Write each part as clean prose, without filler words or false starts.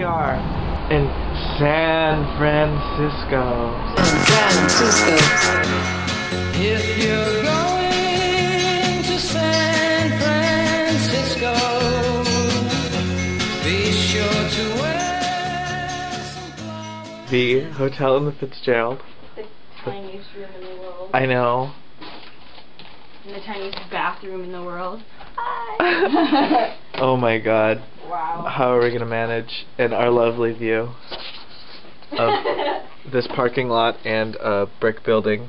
we are in San Francisco. San Francisco. If you're going to San Francisco, be sure to wear some flowers. The hotel in the Fitzgerald. The tiniest room in the world. I know. And the tiniest bathroom in the world. Hi! Oh my god. Wow. How are we gonna manage in our lovely view of this parking lot and a brick building?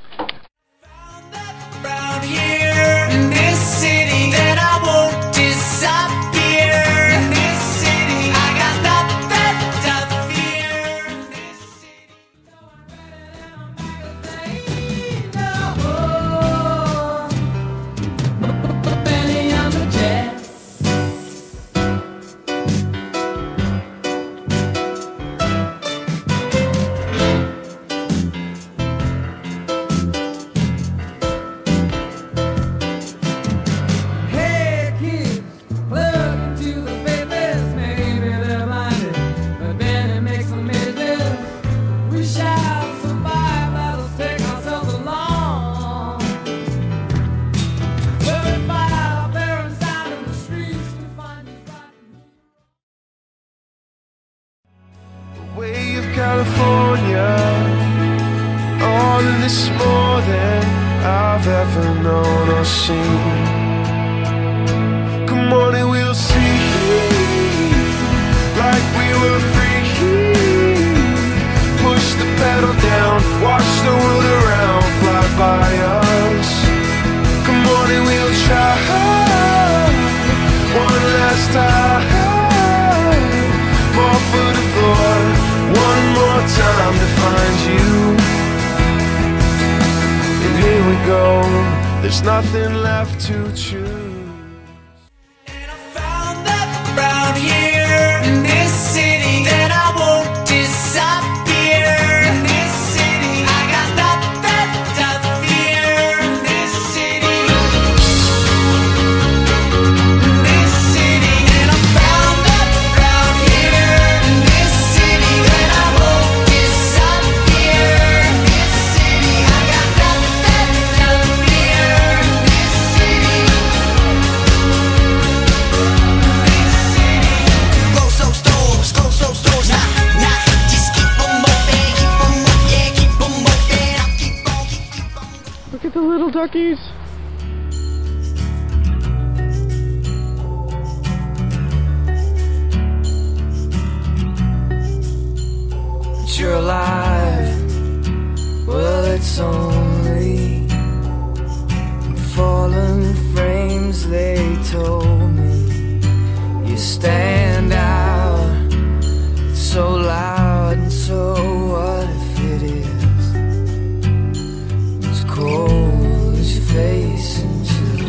Around here in this city that I won't disappear. In this city I got nothing to fear. In this city Benny on the jets. Hey kids, plug into the faithless. Maybe they're blinded, but Benny makes them midget. We shall survive, let us take ourselves along. We'll fight out there inside in the streets to find these rotten. The way of California, all of this is more than I've ever known or seen. Come on and we'll see, like we were free. Push the pedal down, watch the world around fly by us. Come on and we'll try one last time. Fall for the floor, one more time to find you. And here we go, there's nothing left to choose. And I found that around here in this city that I won't disappear. In this city I got nothing to fear. In this city. In this city. And I found that around here in this city that I won't disappear. In this city I got nothing to fear. In this city. Go so stores, nah, just keep 'em open, yeah, keep 'em open, I'll keep on. Look at the little duckies. But you're alive, well it's only fallen frames, they told me. You stand out, so loud, and so what if it is? It's cold as your face into the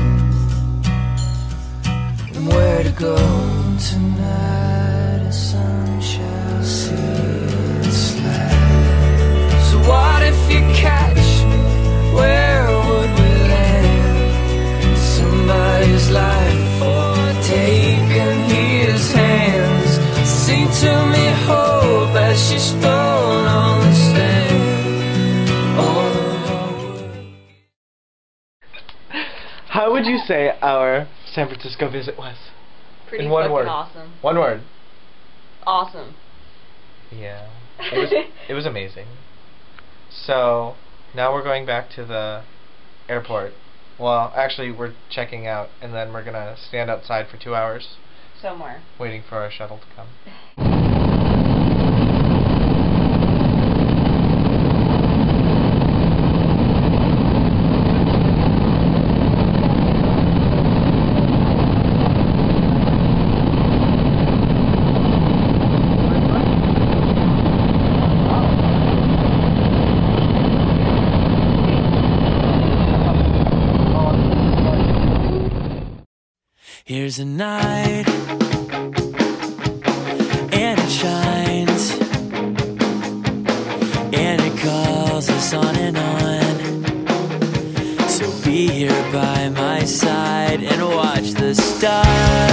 wind. And where to go tonight, a sun shall see its light. So what if you catch me? Where would we land? Somebody's life or taking his hands. Sing to me hope as she's thrown on the stand. All of How would you say our San Francisco visit was? Pretty In one fucking word. awesome. One word. Awesome. Yeah. It was amazing. So now we're going back to the airport. Well, actually we're checking out and then we're gonna stand outside for 2 hours Somewhere. waiting for our shuttle to come. Here's a night, and it shines, and it calls us on and on. So be here by my side and watch the stars.